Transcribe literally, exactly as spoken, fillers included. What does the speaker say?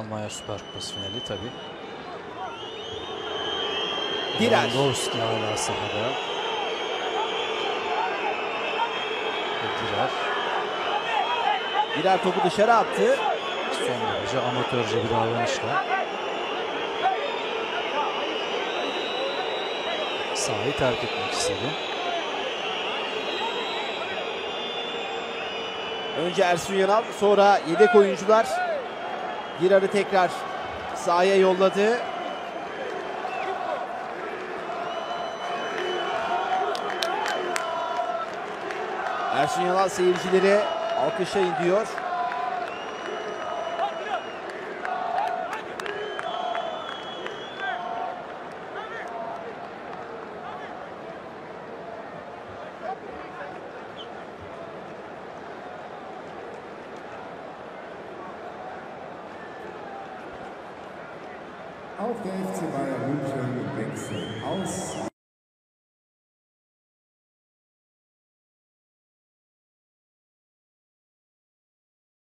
Almanya Süper Kupası finali tabi. Direr. Lewandowski hala sahada. Direr. Direr topu dışarı attı. Son derece amatörce bir davranışla sahayı terk etmek istedi. Önce Ersun Yanal, sonra yedek oyuncular Direr'i tekrar sahaya yolladı. Ersun Yanal seyircileri alkışlayın diyor. Auf der F C Bayern München